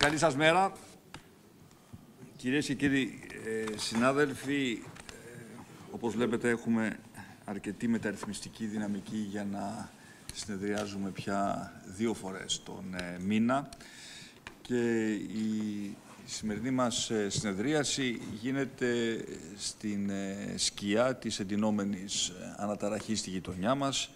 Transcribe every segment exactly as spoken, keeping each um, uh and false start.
Καλή σας μέρα. Κυρίες και κύριοι ε, συνάδελφοι, ε, όπως βλέπετε έχουμε αρκετή μεταρρυθμιστική δυναμική για να συνεδριάζουμε πια δύο φορές τον ε, μήνα και η σημερινή μας ε, συνεδρίαση γίνεται στην ε, σκιά της εντυνόμενης ε, αναταραχής στη γειτονιά μας.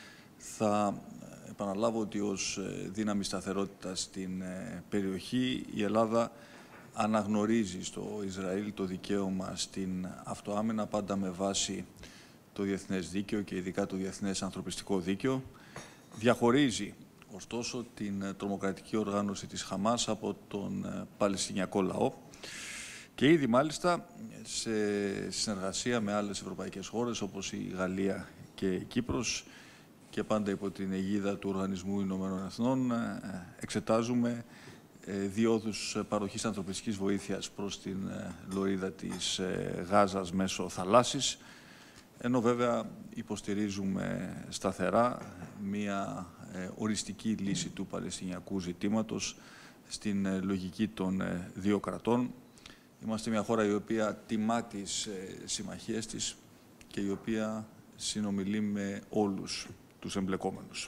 Θα επαναλάβω ότι ως δύναμη σταθερότητας στην περιοχή η Ελλάδα αναγνωρίζει στο Ισραήλ το δικαίωμα στην αυτοάμυνα πάντα με βάση το διεθνές δίκαιο και ειδικά το διεθνές ανθρωπιστικό δίκαιο. Διαχωρίζει ωστόσο την τρομοκρατική οργάνωση της Χαμάς από τον Παλαιστινιακό λαό και ήδη μάλιστα σε συνεργασία με άλλες ευρωπαϊκές χώρες όπως η Γαλλία και η Κύπρος και πάντα υπό την αιγίδα του Οργανισμού Ηνωμένων Εθνών εξετάζουμε διόδους παροχής ανθρωπιστικής βοήθειας προς την λωρίδα της Γάζας μέσω θαλάσσης, ενώ βέβαια υποστηρίζουμε σταθερά μία οριστική λύση του Παλαιστινιακού ζητήματος στην λογική των δύο κρατών. Είμαστε μια χώρα η οποία τιμά τις συμμαχίες της και η οποία συνομιλεί με όλους τους εμπλεκόμενους.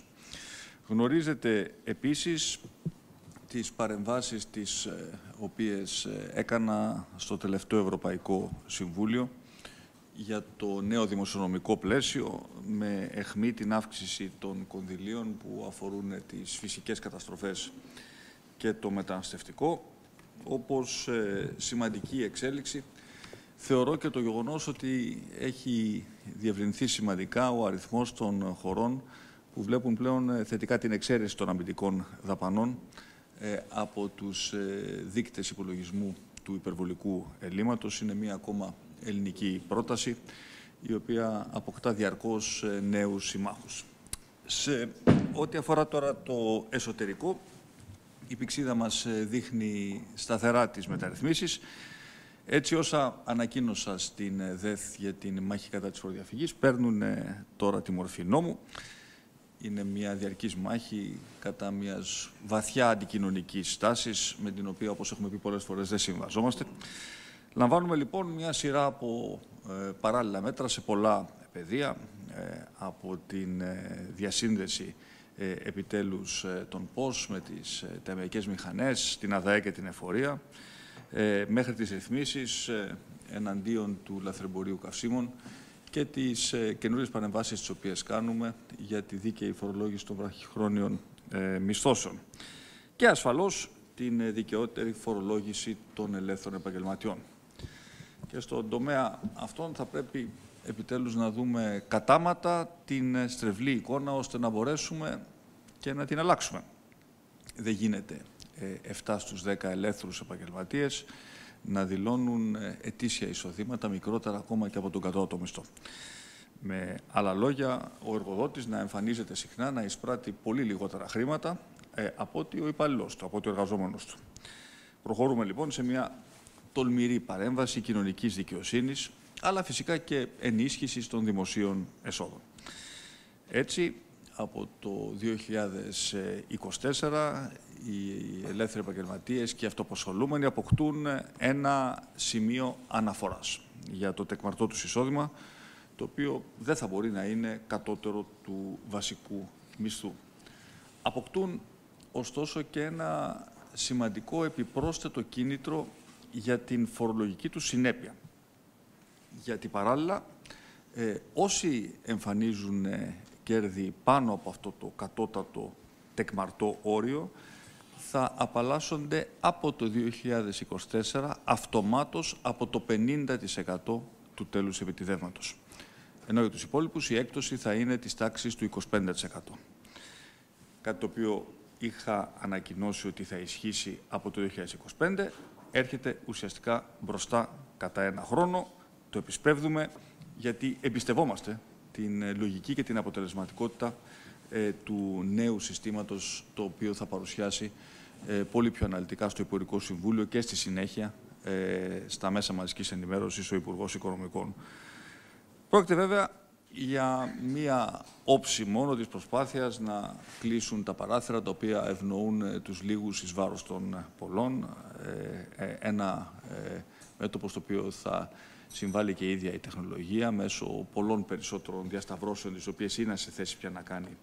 Γνωρίζετε επίσης τις παρεμβάσεις τις οποίες έκανα στο τελευταίο Ευρωπαϊκό Συμβούλιο για το νέο δημοσιονομικό πλαίσιο με αιχμή την αύξηση των κονδυλίων που αφορούν τις φυσικές καταστροφές και το μεταναστευτικό. Όπως σημαντική εξέλιξη θεωρώ και το γεγονός ότι έχει διευρυνθεί σημαντικά ο αριθμός των χωρών που βλέπουν πλέον θετικά την εξαίρεση των αμυντικών δαπανών ε, από τους ε, δείκτες υπολογισμού του υπερβολικού ελλείμματος. Είναι μία ακόμα ελληνική πρόταση, η οποία αποκτά διαρκώς ε, νέους συμμάχους. Σε ό,τι αφορά τώρα το εσωτερικό, η πηξίδα μας δείχνει σταθερά τις μεταρρυθμίσεις. Έτσι, όσα ανακοίνωσα στην ΔΕΘ για την μάχη κατά της φοροδιαφυγής παίρνουν τώρα τη μορφή νόμου. Είναι μια διαρκής μάχη κατά μιας βαθιά αντικοινωνικής στάσης, με την οποία, όπως έχουμε πει πολλές φορές, δεν συμβαζόμαστε. Λαμβάνουμε λοιπόν μια σειρά από ε, παράλληλα μέτρα σε πολλά πεδία, ε, από την ε, διασύνδεση ε, επιτέλους ε, των ΠΟΣ με τις ε, ταμειακές μηχανές, την ΑΔΑΕ και την εφορία, Ε, μέχρι τις ρυθμίσεις ε, εναντίον του λαθρεμπορίου καυσίμων και τις ε, καινούριες παρεμβάσεις τις οποίες κάνουμε για τη δίκαιη φορολόγηση των βραχυχρόνιων ε, μισθώσεων και ασφαλώς την ε, δικαιότερη φορολόγηση των ελεύθερων επαγγελματιών. Και στον τομέα αυτών θα πρέπει επιτέλους να δούμε κατάματα την ε, στρεβλή εικόνα ώστε να μπορέσουμε και να την αλλάξουμε. Δεν γίνεται επτά στους δέκα ελεύθερους επαγγελματίες να δηλώνουν ετήσια εισοδήματα μικρότερα ακόμα και από τον κατώτατο μισθό. Με άλλα λόγια, ο εργοδότης να εμφανίζεται συχνά, να εισπράττει πολύ λιγότερα χρήματα ε, από ότι ο υπαλληλός του, από ότι ο εργαζόμενος του. Προχωρούμε λοιπόν σε μια τολμηρή παρέμβαση κοινωνικής δικαιοσύνης, αλλά φυσικά και ενίσχυσης των δημοσίων εσόδων. Έτσι, από το δύο χιλιάδες είκοσι τέσσερα οι ελεύθεροι επαγγελματίες και οι αυτοαπασχολούμενοι αποκτούν ένα σημείο αναφοράς για το τεκμαρτό τους εισόδημα, το οποίο δεν θα μπορεί να είναι κατώτερο του βασικού μισθού. Αποκτούν ωστόσο και ένα σημαντικό επιπρόσθετο κίνητρο για την φορολογική του συνέπεια. Γιατί παράλληλα ε, όσοι εμφανίζουν ε, κέρδη πάνω από αυτό το κατώτατο τεκμαρτό όριο θα απαλλάσσονται από το δύο χιλιάδες είκοσι τέσσερα αυτομάτως από το πενήντα τοις εκατό του τέλους επιτιδεύματος. Ενώ για τους υπόλοιπους η έκπτωση θα είναι της τάξης του είκοσι πέντε τοις εκατό. Κάτι το οποίο είχα ανακοινώσει ότι θα ισχύσει από το δύο χιλιάδες είκοσι πέντε, έρχεται ουσιαστικά μπροστά κατά ένα χρόνο. Το επισπεύδουμε γιατί εμπιστευόμαστε την λογική και την αποτελεσματικότητα ε, του νέου συστήματος, το οποίο θα παρουσιάσει ε, πολύ πιο αναλυτικά στο Υπουργικό Συμβούλιο και στη συνέχεια ε, στα μέσα μαζικής ενημέρωσης ο Υπουργός Οικονομικών. Πρόκειται βέβαια για μία όψη μόνο της προσπάθειας να κλείσουν τα παράθυρα τα οποία ευνοούν τους λίγους εις βάρος των πολλών. Ένα μέτωπο στο οποίο θα συμβάλλει και η ίδια η τεχνολογία μέσω πολλών περισσότερων διασταυρώσεων, τις οποίες είναι σε θέση πια να κάνει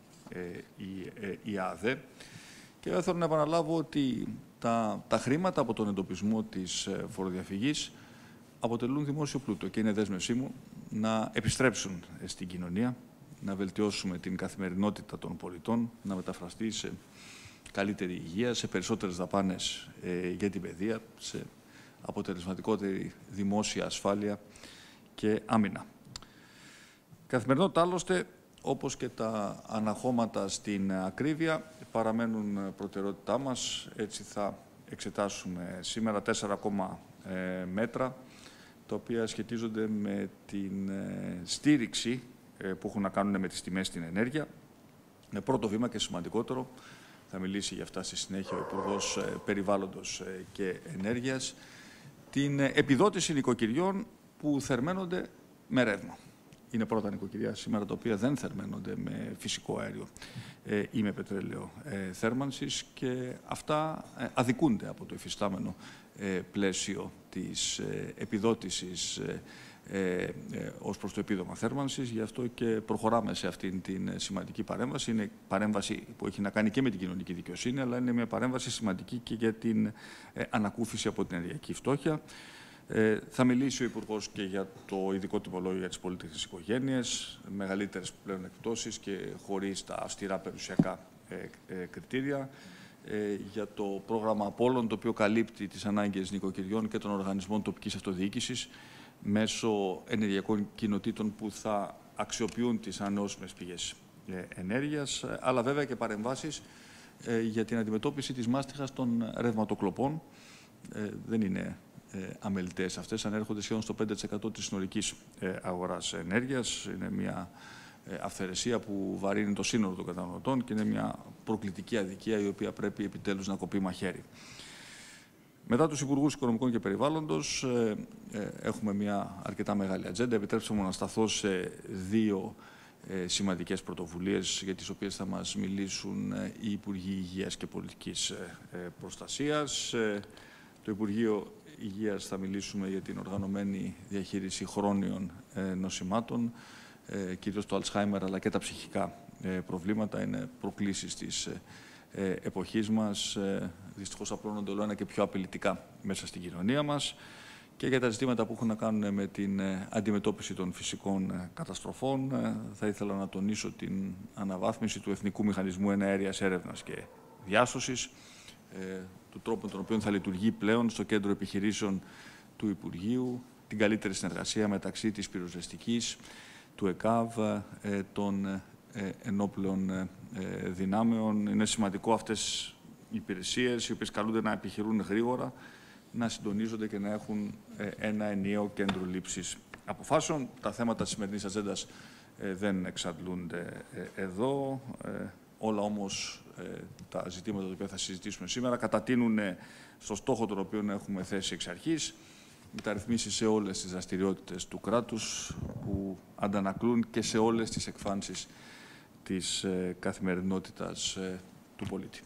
η ΑΔΕ. Και θέλω να επαναλάβω ότι τα, τα χρήματα από τον εντοπισμό της φοροδιαφυγής αποτελούν δημόσιο πλούτο και είναι δέσμευσή μου να επιστρέψουν στην κοινωνία, να βελτιώσουμε την καθημερινότητα των πολιτών, να μεταφραστεί σε καλύτερη υγεία, σε περισσότερες δαπάνες ε, για την παιδεία, σε αποτελεσματικότερη δημόσια ασφάλεια και άμυνα. Καθημερινότητα άλλωστε, όπως και τα αναχώματα στην ακρίβεια, παραμένουν προτεραιότητά μας. Έτσι θα εξετάσουμε σήμερα τέσσερα ακόμα ε, μέτρα, τα οποία σχετίζονται με την ε, στήριξη ε, που έχουν να κάνουν με τις τιμές στην ενέργεια. Με πρώτο βήμα και σημαντικότερο, θα μιλήσει για αυτά στη συνέχεια ο Υπουργός ε, Περιβάλλοντος ε, και Ενέργειας, την ε, επιδότηση νοικοκυριών που θερμαίνονται με ρεύμα. Είναι πρώτα νοικοκυριά σήμερα τα οποία δεν θερμαίνονται με φυσικό αέριο ε, ή με πετρέλαιο ε, θέρμανσης και αυτά ε, αδικούνται από το υφιστάμενο ε, πλαίσιο της ε, επιδότησης ε, ε, ε, ως προς το επίδομα θέρμανσης. Γι' αυτό και προχωράμε σε αυτήν την σημαντική παρέμβαση. Είναι παρέμβαση που έχει να κάνει και με την κοινωνική δικαιοσύνη, αλλά είναι μια παρέμβαση σημαντική και για την ε, ανακούφιση από την ενεργειακή φτώχεια. Ε, θα μιλήσει ο Υπουργός και για το ειδικό τιμολόγιο για τις πολύτιμες οικογένειες, μεγαλύτερες πλέον εκπτώσεις και χωρίς τα αυστηρά περιουσιακά ε, ε, κριτήρια, ε, για το πρόγραμμα Απόλλων, το οποίο καλύπτει τις ανάγκες νοικοκυριών και των οργανισμών τοπικής αυτοδιοίκησης μέσω ενεργειακών κοινοτήτων που θα αξιοποιούν τις ανανεώσιμες πηγές ε, ενέργειας, αλλά βέβαια και παρεμβάσεις ε, για την αντιμετώπιση της μάστιχας των ρευματοκλοπών. Ε, δεν είναι Ε, αμελητές αυτές, ανέρχονται σχεδόν στο πέντε τοις εκατό της συνολικής ε, αγοράς ενέργειας. Είναι μια ε, αυθαιρεσία που βαρύνει το σύνολο των καταναλωτών και είναι μια προκλητική αδικία η οποία πρέπει επιτέλους να κοπεί μαχαίρι. Μετά τους Υπουργούς Οικονομικών και Περιβάλλοντος ε, ε, έχουμε μια αρκετά μεγάλη ατζέντα. Επιτρέψτε μου να σταθώ σε δύο ε, σημαντικές πρωτοβουλίες για τις οποίες θα μας μιλήσουν ε, οι Υπουργοί Υγείας και Πολιτικής ε, ε, Προστασίας. Ε, το Υπουργείο Υγείας θα μιλήσουμε για την οργανωμένη διαχείριση χρόνιων ε, νοσημάτων, ε, κυρίως το Αλτσχάιμερ αλλά και τα ψυχικά ε, προβλήματα. Είναι προκλήσεις της ε, εποχής μας, ε, δυστυχώς απλώνονται όλο ένα και πιο απειλητικά μέσα στην κοινωνία μας, και για τα ζητήματα που έχουν να κάνουν με την ε, αντιμετώπιση των φυσικών ε, καταστροφών. Ε, θα ήθελα να τονίσω την αναβάθμιση του Εθνικού Μηχανισμού Εναέριας Έρευνας και Διάσωσης, ε, του τρόπου με τον οποίο θα λειτουργεί πλέον στο κέντρο επιχειρήσεων του Υπουργείου, την καλύτερη συνεργασία μεταξύ της πυροσβεστικής, του ΕΚΑΒ, ε, των ε, ενόπλων ε, δυνάμεων. Είναι σημαντικό αυτές οι υπηρεσίες, οι οποίες καλούνται να επιχειρούν γρήγορα, να συντονίζονται και να έχουν ε, ένα ενιαίο κέντρο λήψης αποφάσεων. Τα θέματα της σημερινής ατζέντας ε, δεν εξαντλούνται ε, εδώ. Ε, Όλα όμως ε, τα ζητήματα τα οποία θα συζητήσουμε σήμερα κατατείνουν ε, στο στόχο τον οποίο έχουμε θέσει εξ αρχής, μεταρρυθμίσεις σε όλες τις δραστηριότητες του κράτους που αντανακλούν και σε όλες τις εκφάνσεις της ε, καθημερινότητας ε, του πολίτη.